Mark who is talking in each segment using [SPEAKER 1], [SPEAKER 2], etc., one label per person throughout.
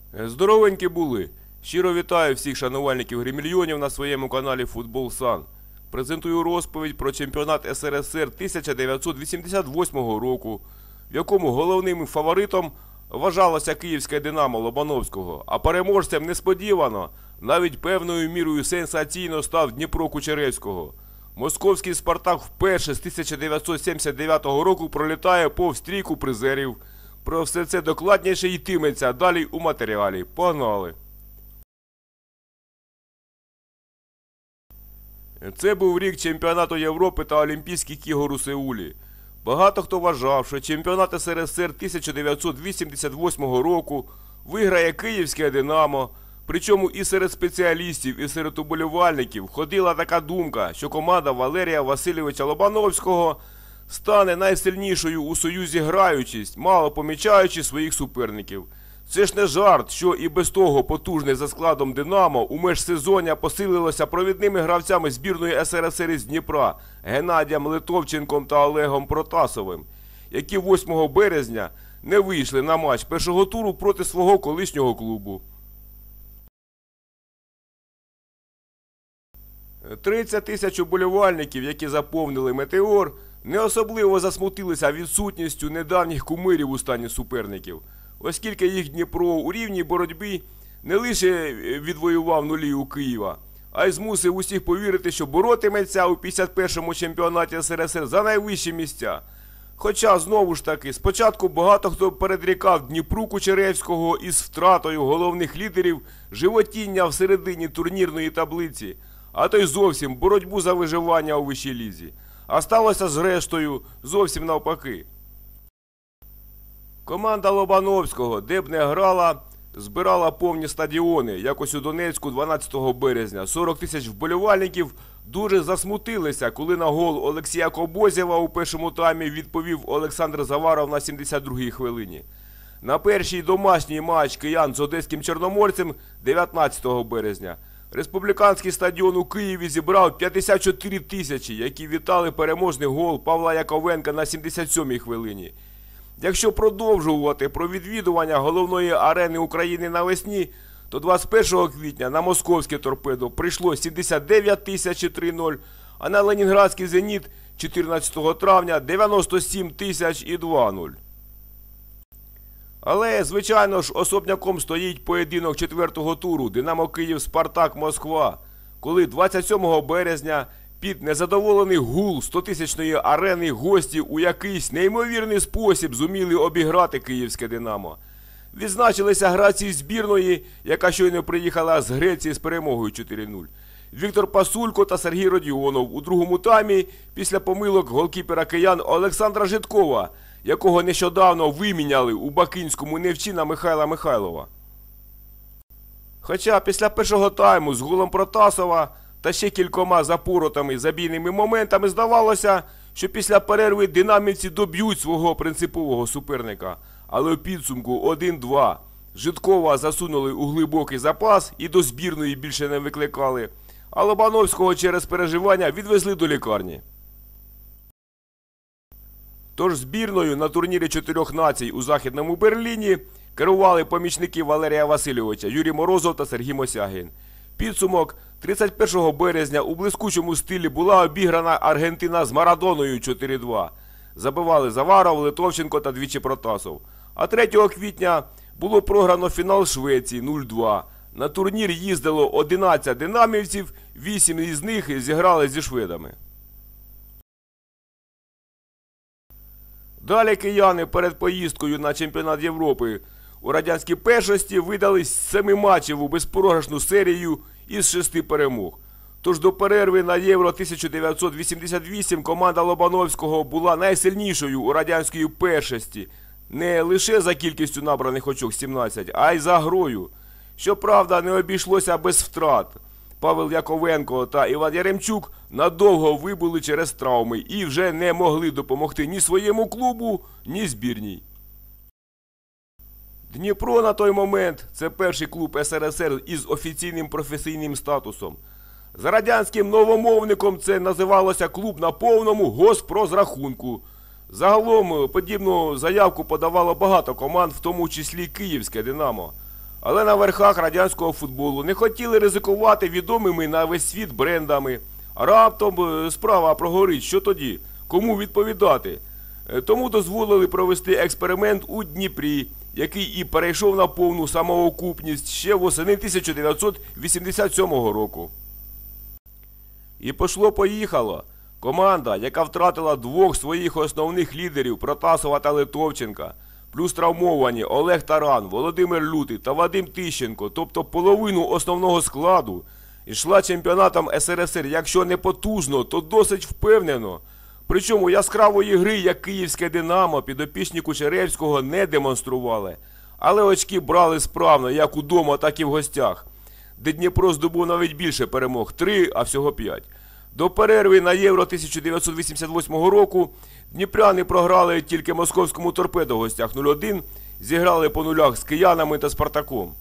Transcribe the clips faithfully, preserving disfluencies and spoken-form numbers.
[SPEAKER 1] Здоровенькі були! Щиро вітаю всіх шанувальників гримільйонів на своєму каналі Футбол Сан. Презентую розповідь про чемпіонат ес ер ес ер тисяча дев'ятсот вісімдесят восьмого року, в якому головним фаворитом вважалося київське Динамо Лобановського, а переможцем несподівано, навіть певною мірою сенсаційно став Дніпро Кучеревського. Московський Спартак вперше з тисяча дев'ятсот сімдесят дев'ятого року пролітає повз трійку призерів. Про все це докладніше йтиметься далі у матеріалі. Погнали! Це був рік чемпіонату Європи та Олімпійських ігор у Сеулі. Багато хто вважав, що чемпіонат ес ер ес ер тисяча дев'ятсот вісімдесят восьмого року виграє київське Динамо. Причому і серед спеціалістів, і серед уболівальників ходила така думка, що команда Валерія Васильовича Лобановського стане найсильнішою у Союзі граючись, мало помічаючи своїх суперників. Це ж не жарт, що і без того потужне за складом Динамо у межсезоння посилилося провідними гравцями збірної ес ер ес ер із Дніпра Геннадієм Литовченком та Олегом Протасовим, які восьмого березня не вийшли на матч першого туру проти свого колишнього клубу. тридцять тисяч уболівальників, які заповнили «Метеор», не особливо засмутилися відсутністю недавніх кумирів у стані суперників, оскільки їх Дніпро у рівній боротьбі не лише відвоював нулі у Києва, а й змусив усіх повірити, що боротиметься у п'ятдесят першому чемпіонаті ес ер ес ер за найвищі місця. Хоча, знову ж таки, спочатку багато хто передрікав Дніпру Кучеревського із втратою головних лідерів животіння в середині турнірної таблиці, а то й зовсім боротьбу за виживання у вищій лізі. А сталося зрештою зовсім навпаки. Команда Лобановського, де б не грала, збирала повні стадіони. Якось у Донецьку дванадцятого березня сорок тисяч вболівальників дуже засмутилися, коли на гол Олексія Кобозєва у першому таймі відповів Олександр Заваров на сімдесят другій хвилині. На перший домашній матч киян з одеським Чорноморцем дев'ятнадцятого березня республіканський стадіон у Києві зібрав п'ятдесят чотири тисячі, які вітали переможний гол Павла Яковенка на сімдесят сьомій хвилині. Якщо продовжувати про відвідування головної арени України навесні, то двадцять першого квітня на московське «Торпедо» прийшло сімдесят дев'ять тисяч три нуль, а на Ленінградський «Зеніт» чотирнадцятого травня дев'яносто сім тисяч два нуль. Але, звичайно ж, особняком стоїть поєдинок четвертого туру «Динамо Київ-Спартак-Москва», коли двадцять сьомого березня під незадоволений гул стотисячної арени гості у якийсь неймовірний спосіб зуміли обіграти київське «Динамо». Відзначилися гравці збірної, яка щойно приїхала з Греції з перемогою чотири нуль. Віктор Пасулько та Сергій Родіонов у другому таймі після помилок голкіпера киян Олександра Житкова, якого нещодавно виміняли у Бакинському Невчі на Михайла Михайлова. Хоча після першого тайму з голом Протасова та ще кількома запоротами забійними моментами здавалося, що після перерви динамівці доб'ють свого принципового суперника. Але у підсумку один два Житкова засунули у глибокий запас і до збірної більше не викликали, а Лобановського через переживання відвезли до лікарні. Тож збірною на турнірі чотирьох націй у Західному Берліні керували помічники Валерія Васильовича Юрій Морозов та Сергій Мосягін. Підсумок: тридцять першого березня у блискучому стилі була обіграна Аргентина з Марадоною чотири два. Забивали Заваров, Литовченко та двічі Протасов. А третього квітня було програно фінал Швеції нуль два. На турнір їздило одинадцять динамівців, вісім із них зіграли зі шведами. Далі кияни перед поїздкою на чемпіонат Європи у радянській першості видали семиматчеву безпрограшну серію із шести перемог. Тож до перерви на Євро тисяча дев'ятсот вісімдесят вісім команда Лобановського була найсильнішою у радянській першості не лише за кількістю набраних очок сімнадцять, а й за грою. Щоправда, не обійшлося без втрат. Павел Яковенко та Іван Яремчук надовго вибули через травми і вже не могли допомогти ні своєму клубу, ні збірній. Дніпро на той момент – це перший клуб ес ер ес ер із офіційним професійним статусом. За радянським новомовником це називалося клуб на повному госпрозрахунку. Загалом подібну заявку подавало багато команд, в тому числі київське «Динамо». Але на верхах радянського футболу не хотіли ризикувати відомими на весь світ брендами. А раптом справа прогорить, що тоді? Кому відповідати? Тому дозволили провести експеримент у Дніпрі, який і перейшов на повну самоокупність ще восени тисяча дев'ятсот вісімдесят сьомого року. І пошло-поїхало. Команда, яка втратила двох своїх основних лідерів Протасова та Литовченка, плюс травмовані Олег Таран, Володимир Лютий та Вадим Тищенко, тобто половину основного складу, йшла чемпіонатом ес ер ес ер, якщо не потужно, то досить впевнено. Причому яскравої гри, як київське «Динамо», підопічні Кучеревського не демонстрували. Але очки брали справно, як удома, так і в гостях, де Дніпро здобув навіть більше перемог – три, а всього п'ять. До перерви на Євро тисяча дев'ятсот вісімдесят восьмого року дніпряни програли тільки московському «Торпедо» в гостях нуль один, зіграли по нулях з киянами та Спартаком.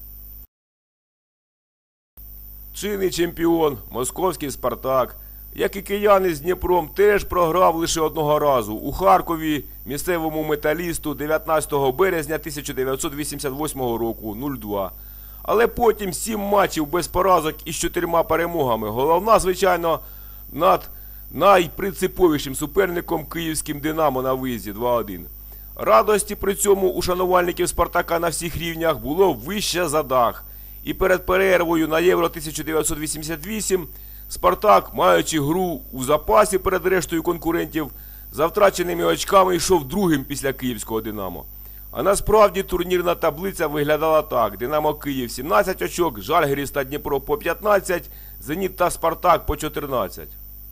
[SPEAKER 1] Чинний чемпіон, московський «Спартак», як і кияни з Дніпром, теж програв лише одного разу у Харкові місцевому «Металісту» дев'ятнадцятого березня тисяча дев'ятсот вісімдесят восьмого року нуль два. Але потім сім матчів без поразок із чотирма перемогами. Головна, звичайно, над найпринциповішим суперником київським «Динамо» на виїзді два один. Радості при цьому у шанувальників «Спартака» на всіх рівнях було вище за дах. І перед перервою на Євро тисяча дев'ятсот вісімдесят вісім «Спартак», маючи гру у запасі перед рештою конкурентів, за втраченими очками йшов другим після київського «Динамо». А насправді турнірна таблиця виглядала так: «Динамо» Київ сімнадцять очок, «Жальгірис» та Дніпро по п'ятнадцять, «Зеніт» та «Спартак» по чотирнадцять.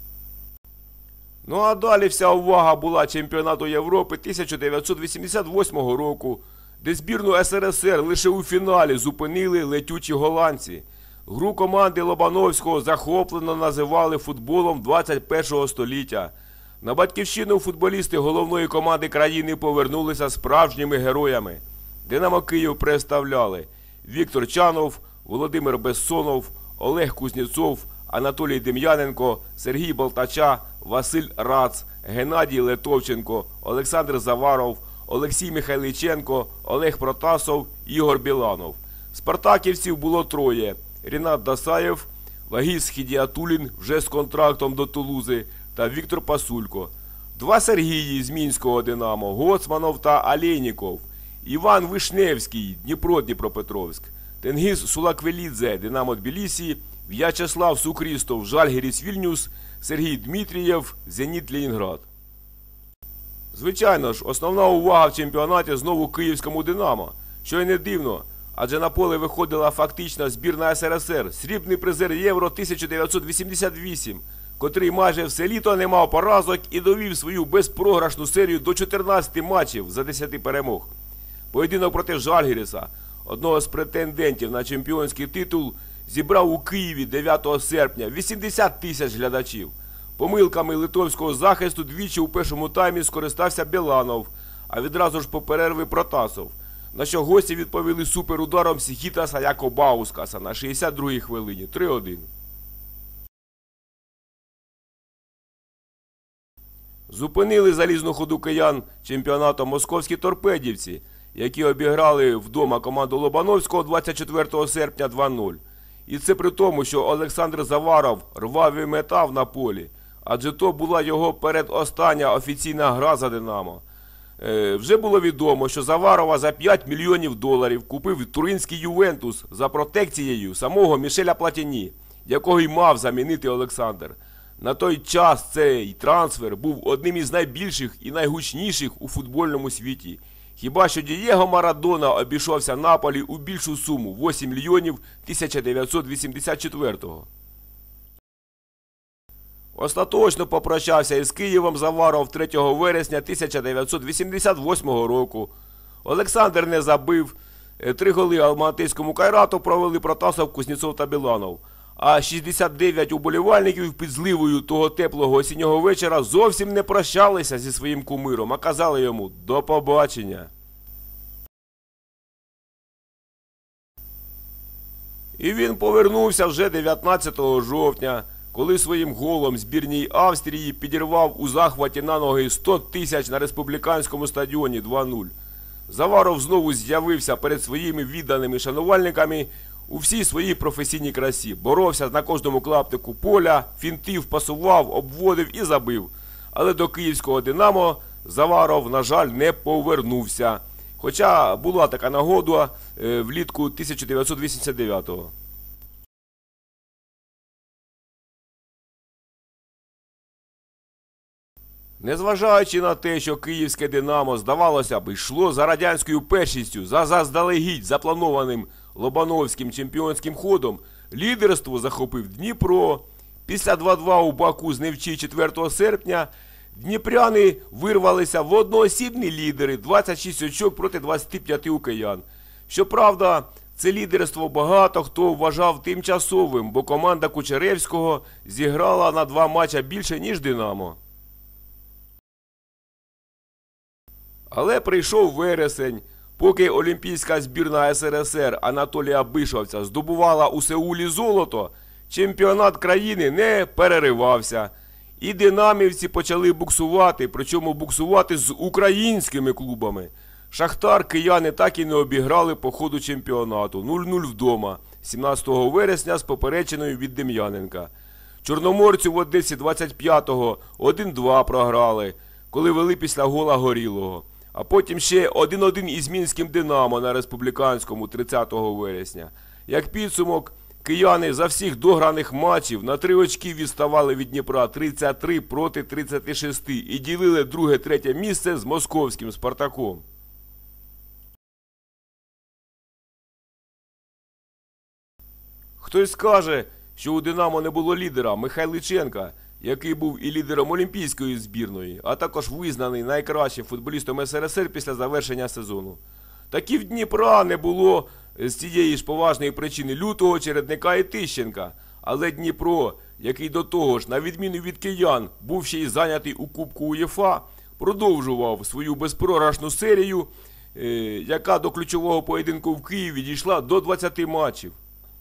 [SPEAKER 1] Ну а далі вся увага була чемпіонату Європи тисяча дев'ятсот вісімдесят восьмого року, де збірну ес ер ес ер лише у фіналі зупинили летючі голландці. Гру команди Лобановського захоплено називали футболом двадцять першого століття. На батьківщину футболісти головної команди країни повернулися справжніми героями. «Динамо» Київ представляли Віктор Чанов, Володимир Бессонов, Олег Кузнєцов, Анатолій Дем'яненко, Сергій Болтача, Василь Рац, Геннадій Литовченко, Олександр Заваров, Олексій Михайличенко, Олег Протасов, Ігор Біланов. Спартаківців було троє: Рінат Дасаєв, Вагіз Хідіатулін вже з контрактом до Тулузи та Віктор Пасулько. Два Сергії з мінського «Динамо» – Гоцманов та Алєйніков. Іван Вишневський, Дніпро Дніпропетровськ. Тенгіз Сулаквелідзе, «Динамо Тбілісі», В'ячеслав Сукрістов, Жальгірис Вільнюс, Сергій Дмитрієв, Зеніт Ленінград. Звичайно ж, основна увага в чемпіонаті знову київському «Динамо», що й не дивно, адже на поле виходила фактично збірна ес ер ес ер, срібний призер Євро тисяча дев'ятсот вісімдесят вісім, котрий майже все літо не мав поразок і довів свою безпрограшну серію до чотирнадцяти матчів за десять перемог. Поєдинок проти Жальгіриса, одного з претендентів на чемпіонський титул, зібрав у Києві дев'ятого серпня вісімдесят тисяч глядачів. Помилками литовського захисту двічі у першому таймі скористався Біланов, а відразу ж по перерві Протасов, на що гості відповіли суперударом Сігітаса Якобаускаса на шістдесят другій хвилині три один. Зупинили залізну ходу киян чемпіонатом московські торпедівці, які обіграли вдома команду Лобановського двадцять четвертого серпня два нуль. І це при тому, що Олександр Заваров рвав і метав на полі, адже то була його передостання офіційна гра за «Динамо». Е, вже було відомо, що Заварова за п'ять мільйонів доларів купив туринський «Ювентус» за протекцією самого Мішеля Платіні, якого й мав замінити Олександр. На той час цей трансфер був одним із найбільших і найгучніших у футбольному світі. Хіба що Дієго Марадона обійшовся Наполі у більшу суму – вісім мільйонів тисяча дев'ятсот вісімдесят четвертого. Остаточно попрощався із Києвом Заваров третього вересня тисяча дев'ятсот вісімдесят восьмого року. Олександр не забив, три голи алматинському «Кайрату» провели Протасов, Кузнєцов та Біланов. А шістдесят дев'ять уболівальників під зливою того теплого осіннього вечора зовсім не прощалися зі своїм кумиром, а казали йому «до побачення». І він повернувся вже дев'ятнадцятого жовтня, коли своїм голом збірній Австрії підірвав у захваті на ноги сто тисяч на республіканському стадіоні два нуль. Заваров знову з'явився перед своїми відданими шанувальниками у всій своїй професійній красі. Боровся на кожному клаптику поля, фінтив, пасував, обводив і забив. Але до київського «Динамо» Заваров, на жаль, не повернувся. Хоча була така нагода е, влітку тисяча дев'ятсот вісімдесят дев'ятого. Незважаючи на те, що київське «Динамо», здавалося б, йшло за радянською першістю, за заздалегідь запланованим Лобановським чемпіонським ходом, лідерство захопив Дніпро. Після два-два у Баку з Невчі четвертого серпня дніпряни вирвалися в одноосібні лідери, двадцять шість очок проти двадцяти п'яти у киян. Щоправда, це лідерство багато хто вважав тимчасовим, бо команда Кучеревського зіграла на два матча більше, ніж «Динамо». Але прийшов вересень, поки олімпійська збірна ес ер ес ер Анатолія Бишовця здобувала у Сеулі золото, чемпіонат країни не переривався. І динамівці почали буксувати, причому буксувати з українськими клубами. Шахтар кияни так і не обіграли по ходу чемпіонату. нуль-нуль вдома, сімнадцятого вересня з поперечиною від Дем'яненка. Чорноморцю в Одесі двадцять п'ятого один-два програли, коли вели після гола Горілого. А потім ще один-один із Мінським «Динамо» на Республіканському тридцятого вересня. Як підсумок, кияни за всіх дограних матчів на три очки відставали від Дніпра тридцять три проти тридцяти шести і ділили друге-третє місце з московським «Спартаком». Хтось скаже, що у «Динамо» не було лідера Михайличенка, який був і лідером олімпійської збірної, а також визнаний найкращим футболістом ес ер ес ер після завершення сезону. Так і в Дніпра не було з цієї ж поважної причини Лютого, Чередника і Тищенка. Але Дніпро, який до того ж, на відміну від киян, був ще й зайнятий у Кубку УЄФА, продовжував свою безпрограшну серію, яка до ключового поєдинку в Києві дійшла до двадцяти матчів.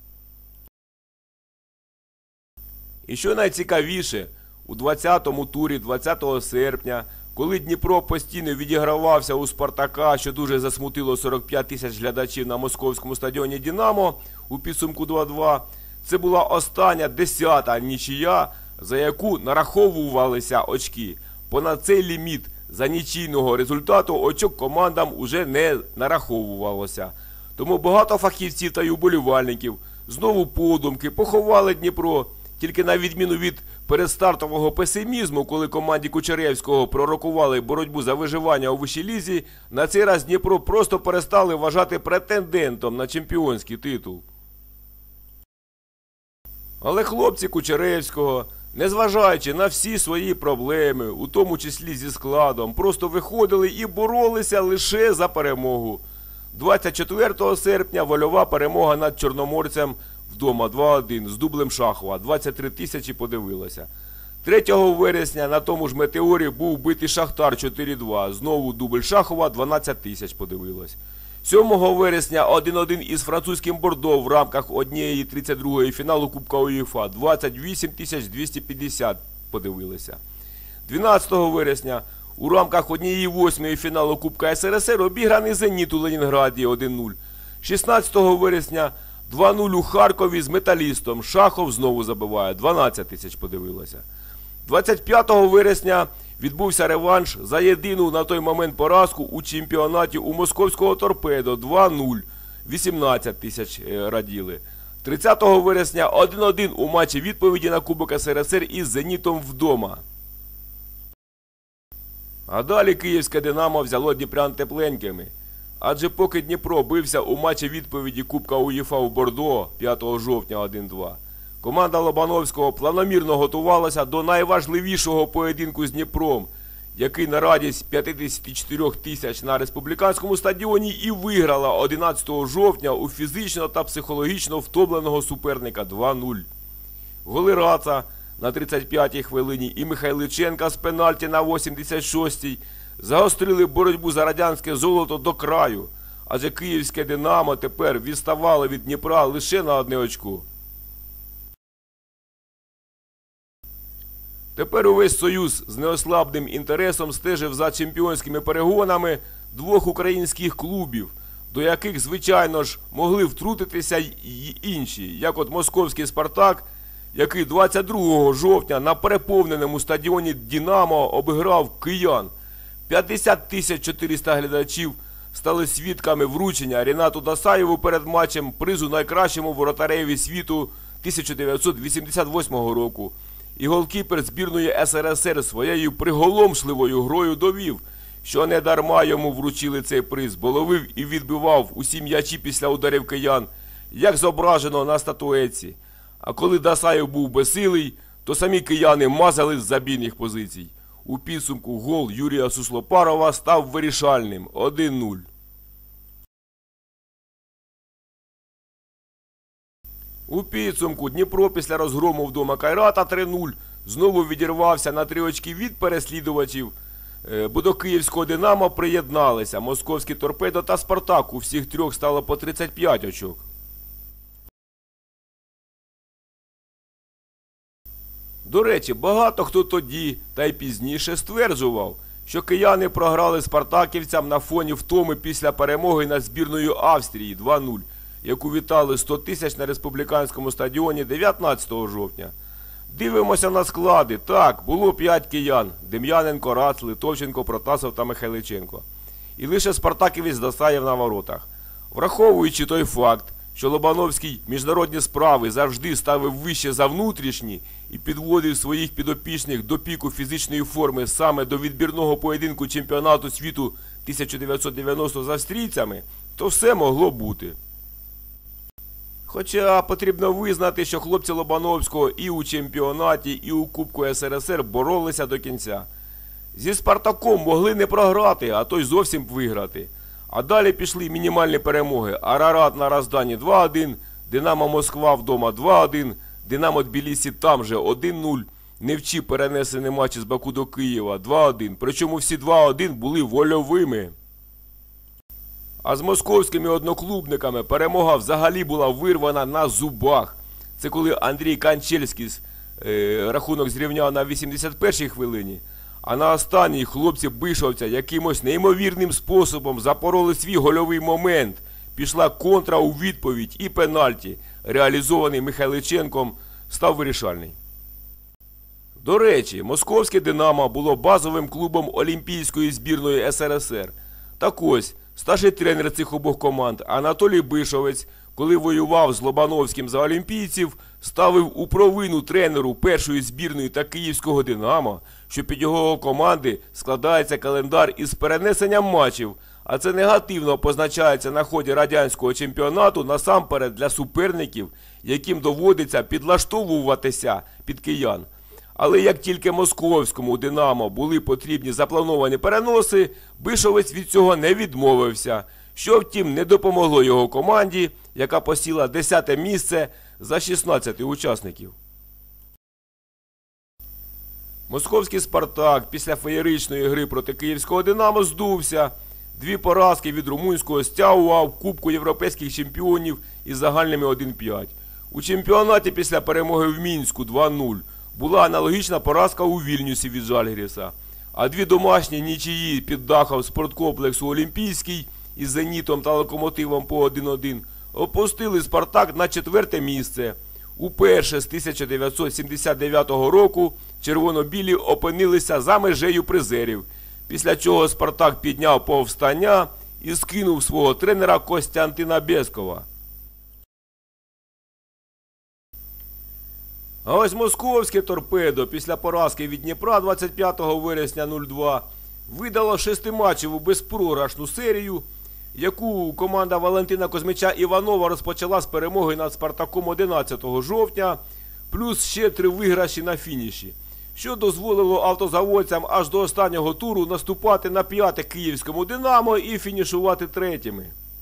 [SPEAKER 1] І що найцікавіше, у двадцятому турі двадцятого серпня, коли Дніпро постійно відігравався у «Спартака», що дуже засмутило сорок п'ять тисяч глядачів на московському стадіоні «Динамо» у підсумку два-два, це була остання десята нічия, за яку нараховувалися очки. Понад цей ліміт за нічийного результату очок командам уже не нараховувалося. Тому багато фахівців та й уболівальників знову подумки поховали Дніпро. Тільки на відміну від передстартового песимізму, коли команді Кучеревського пророкували боротьбу за виживання у вищій лізі, на цей раз Дніпро просто перестали вважати претендентом на чемпіонський титул. Але хлопці Кучеревського, незважаючи на всі свої проблеми, у тому числі зі складом, просто виходили і боролися лише за перемогу. двадцять четвертого серпня вольова перемога над Чорноморцем вдома два-один з дублем Шахова, двадцять три тисячі подивилося. третього вересня на тому ж «Метеорі» був битий Шахтар чотири-два, знову дубль Шахова, дванадцять тисяч подивилось. сьомого вересня один-один із французьким Бордо в рамках однієї тридцять другої фіналу Кубка УЄФА, двадцять вісім тисяч двісті п'ятдесят подивилися. дванадцятого вересня у рамках однієї восьмої фіналу Кубка ес ер ес ер обіграний «Зеніт» у Ленінграді один-нуль. шістнадцятого вересня два-нуль у Харкові з «Металістом». Шахов знову забиває, дванадцять тисяч подивилося. двадцять п'ятого вересня відбувся реванш за єдину на той момент поразку у чемпіонаті у московського «Торпедо» два-нуль, вісімнадцять тисяч раділи. тридцятого вересня один-один у матчі відповіді на Кубок ес ер ес ер із «Зенітом» вдома. А далі київське «Динамо» взяло дніпрян тепленькими. Адже поки Дніпро бився у матчі відповіді Кубка УЄФА у Бордо п'ятого жовтня один-два, команда Лобановського планомірно готувалася до найважливішого поєдинку з Дніпром, який на радість п'ятдесят чотири тисяч на Республіканському стадіоні і виграла одинадцятого жовтня у фізично та психологічно втомленого суперника два-нуль. Голи Раца на тридцять п'ятій хвилині і Михайличенка з пенальті на вісімдесят шостій загострили боротьбу за радянське золото до краю, адже київське «Динамо» тепер відставало від Дніпра лише на одне очко. Тепер увесь Союз з неослабним інтересом стежив за чемпіонськими перегонами двох українських клубів, до яких, звичайно ж, могли втрутитися й інші, як от московський «Спартак», який двадцять другого жовтня на переповненому стадіоні «Динамо» обіграв киян. п'ятдесят тисяч чотириста глядачів стали свідками вручення Рінату Дасаєву перед матчем призу найкращому воротареві світу тисяча дев'ятсот вісімдесят восьмого року. І голкіпер збірної ес ер ес ер своєю приголомшливою грою довів, що не дарма йому вручили цей приз, бо ловив і відбивав усі м'ячі після ударів киян, як зображено на статуетці. А коли Дасаєв був безсилий, то самі кияни мазали з забійних позицій. У підсумку гол Юрія Суслопарова став вирішальним – один нуль. У підсумку Дніпро після розгрому вдома Кайрата три нуль знову відірвався на три очки від переслідувачів, бо до київського «Динамо» приєдналися московські «Торпедо» та «Спартак». У всіх трьох стало по тридцять п'ять очок. До речі, багато хто тоді, та й пізніше, стверджував, що кияни програли спартаківцям на фоні втоми після перемоги над збірною Австрії два нуль, яку вітали сто тисяч на республіканському стадіоні дев'ятнадцятого жовтня. Дивимося на склади. Так, було п'ять киян – Дем'яненко, Рац, Литовченко, Протасов та Михайличенко. І лише спартаківець Дасаєв на воротах. Враховуючи той факт, що Лобановський міжнародні справи завжди ставив вище за внутрішні і підводив своїх підопічних до піку фізичної форми саме до відбірного поєдинку чемпіонату світу тисяча дев'ятсот дев'яностого з австрійцями, то все могло бути. Хоча потрібно визнати, що хлопці Лобановського і у чемпіонаті, і у Кубку ес ер ес ер боролися до кінця. Зі «Спартаком» могли не програти, а то й зовсім виграти. А далі пішли мінімальні перемоги. Арарат на Роздані два один, Динамо Москва вдома два один, Динамо Тбілісі там же один нуль, Невчі перенесені матчі з Баку до Києва два один, причому всі два один були вольовими. А з московськими одноклубниками перемога взагалі була вирвана на зубах. Це коли Андрій Канчельський е, рахунок зрівняв на вісімдесят першій хвилині, а на останній хлопці Бишовця якимось неймовірним способом запороли свій гольовий момент. Пішла контра у відповідь і пенальті, реалізований Михайличенком, став вирішальний. До речі, московське «Динамо» було базовим клубом олімпійської збірної ес ер ес ер. Так ось, старший тренер цих обох команд Анатолій Бишовець, коли воював з Лобановським за олімпійців, ставив у провину тренеру першої збірної та київського «Динамо», що під його команди складається календар із перенесенням матчів, а це негативно позначається на ході радянського чемпіонату насамперед для суперників, яким доводиться підлаштовуватися під киян. Але як тільки московському «Динамо» були потрібні заплановані переноси, Бишовець від цього не відмовився, що втім не допомогло його команді, яка посіла десяте місце за шістнадцяти учасників. Московський «Спартак» після феєричної гри проти київського «Динамо» здувся. Дві поразки від румунського «Стяуа» в Кубку європейських чемпіонів із загальними один п'ять. У чемпіонаті після перемоги в Мінську два нуль була аналогічна поразка у Вільнюсі від Жальгіріса. А дві домашні нічиї під дахом спорткомплексу «Олімпійський» із «Зенітом» та «Локомотивом» по один один опустили «Спартак» на четверте місце. Уперше з тисяча дев'ятсот сімдесят дев'ятого року червоно-білі опинилися за межею призерів, після чого «Спартак» підняв повстання і скинув свого тренера Костянтина Бєскова. А ось московське «Торпедо» після поразки від Дніпра двадцять п'ятого вересня нуль два видало шестиматчеву безпрограшну серію, яку команда Валентина Козмича Іванова розпочала з перемоги над «Спартаком» одинадцятого жовтня, плюс ще три виграші на фініші, що дозволило автозаводцям аж до останнього туру наступати на п'яте київському «Динамо» і фінішувати третіми.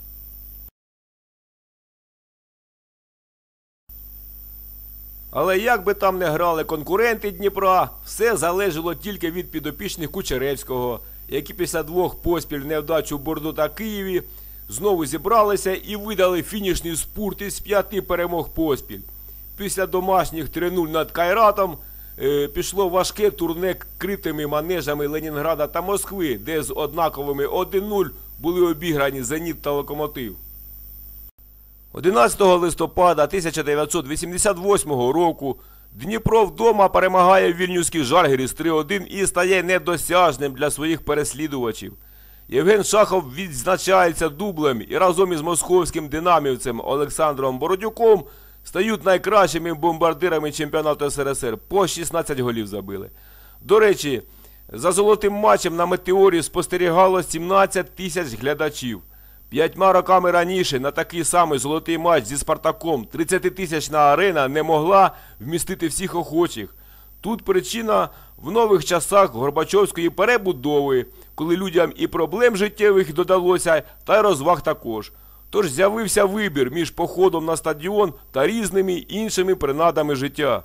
[SPEAKER 1] Але як би там не грали конкуренти Дніпра, все залежало тільки від підопічних Кучеревського, які після двох поспіль невдач у Бордо та Києві знову зібралися і видали фінішний спурт із п'яти перемог поспіль. Після домашніх три нуль над Кайратом е, пішло важке турне критими манежами Ленінграда та Москви, де з однаковими один нуль були обіграні «Зеніт» та «Локомотив». одинадцятого листопада тисяча дев'ятсот вісімдесят восьмого року Дніпро вдома перемагає Вільнюський «Жальгіріс» три один і стає недосяжним для своїх переслідувачів. Євген Шахов відзначається дублем і разом із московським динамівцем Олександром Бородюком стають найкращими бомбардирами чемпіонату ес ер ес ер. По шістнадцять голів забили. До речі, за золотим матчем на «Метеорі» спостерігало сімнадцять тисяч глядачів. П'ятьма роками раніше на такий самий золотий матч зі «Спартаком» тридцятитисячна арена не могла вмістити всіх охочих. Тут причина в нових часах Горбачовської перебудови, коли людям і проблем життєвих додалося, та й розваг також. Тож з'явився вибір між походом на стадіон та різними іншими принадами життя.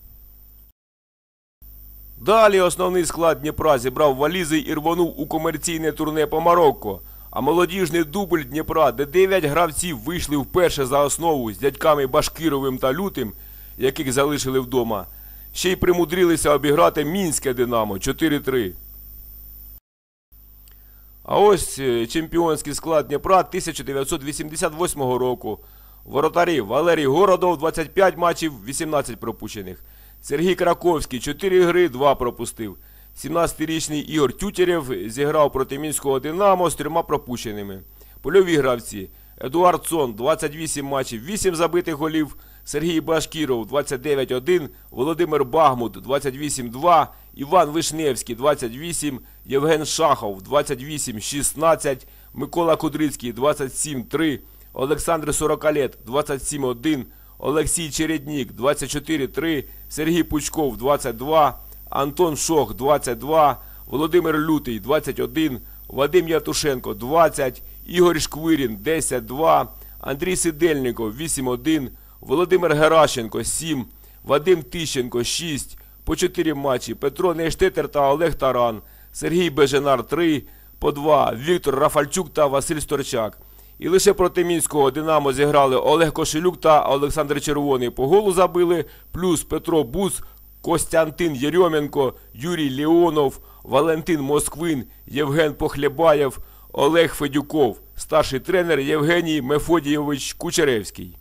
[SPEAKER 1] Далі основний склад Дніпра зібрав валізи і рвонув у комерційне турне по Марокко. А молодіжний дубль Дніпра, де дев'ять гравців вийшли вперше за основу з дядьками Башкіровим та Лютим, яких залишили вдома, ще й примудрилися обіграти мінське «Динамо» чотири три. А ось чемпіонський склад Дніпра тисяча дев'ятсот вісімдесят восьмого року. Воротарі: Валерій Городов, двадцять п'ять матчів, вісімнадцять пропущених. Сергій Краковський, чотири гри, два пропустив. сімнадцятирічний Ігор Тютєрєв зіграв проти мінського «Динамо» з трьома пропущеними. Польові гравці: Едуард Сон, двадцять вісім матчів, вісім забитих голів. Сергій Башкіров, двадцять дев'ять один, Володимир Багмут, двадцять вісім два, Іван Вишневський, двадцять вісім, Євген Шахов, двадцять вісім шістнадцять, Микола Кудрицький, двадцять сім три, Олександр Сорокалєт, двадцять сім один, Олексій Череднік, двадцять чотири три, Сергій Пучков, двадцять два, Антон Шох, двадцять два, Володимир Лютий, двадцять один, Вадим Ятушенко, двадцять, Ігор Шквирін, десять два, Андрій Сидельников, вісім один, Володимир Геращенко, сім, Вадим Тищенко, шість, по чотири матчі, Петро Нейштетер та Олег Таран, Сергій Беженар, три, по два, Віктор Рафальчук та Василь Сторчак. І лише проти мінського «Динамо» зіграли Олег Кошелюк та Олександр Червоний, по голу забили, плюс Петро Бус, Костянтин Єрьоменко, Юрій Леонов, Валентин Москвин, Євген Похлєбаєв, Олег Федюков, старший тренер Євгеній Мефодійович Кучеревський.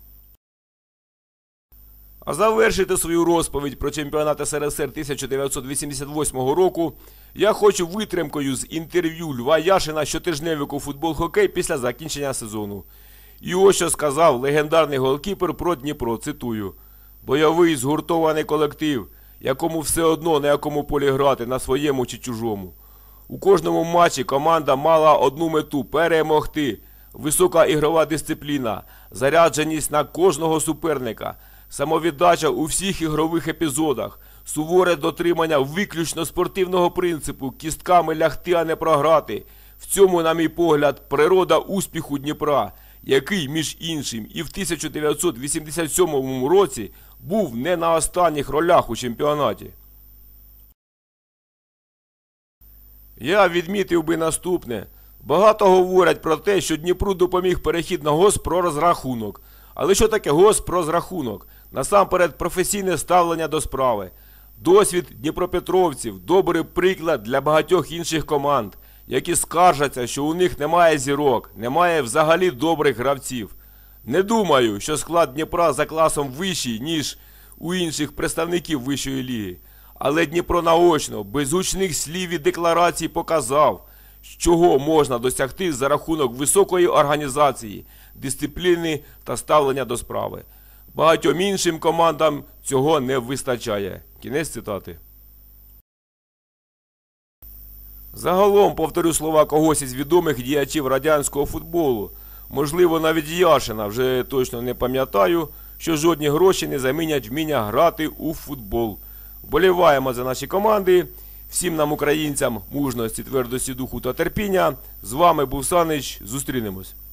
[SPEAKER 1] А завершити свою розповідь про чемпіонат ес ер ес ер тисяча дев'ятсот вісімдесят восьмого року я хочу витримкою з інтерв'ю Льва Яшина щотижневику «Футбол-хокей» після закінчення сезону. І ось що сказав легендарний голкіпер про Дніпро, цитую: «Бойовий згуртований колектив, якому все одно на якому полі грати, на своєму чи чужому. У кожному матчі команда мала одну мету – перемогти. Висока ігрова дисципліна, зарядженість на кожного суперника, самовіддача у всіх ігрових епізодах, суворе дотримання виключно спортивного принципу, кістками лягти, а не програти. В цьому, на мій погляд, природа успіху Дніпра, який, між іншим, і в тисяча дев'ятсот вісімдесят сьомому році був не на останніх ролях у чемпіонаті». Я відмітив би наступне. Багато говорять про те, що Дніпру допоміг перехід на госпророзрахунок. Але що таке госпророзрахунок? Насамперед професійне ставлення до справи. Досвід дніпропетровців – добрий приклад для багатьох інших команд, які скаржаться, що у них немає зірок, немає взагалі добрих гравців. Не думаю, що склад Дніпра за класом вищий, ніж у інших представників вищої ліги. Але Дніпро наочно, без гучних слів і декларацій показав, чого можна досягти за рахунок високої організації, дисципліни та ставлення до справи. Багатьом іншим командам цього не вистачає. Кінець цитати. Загалом повторю слова когось із відомих діячів радянського футболу, можливо навіть Яшина, вже точно не пам'ятаю, що жодні гроші не замінять вміння грати у футбол. Вболіваємо за наші команди. Всім нам, українцям, мужності, твердості духу та терпіння. З вами був Санич. Зустрінемось.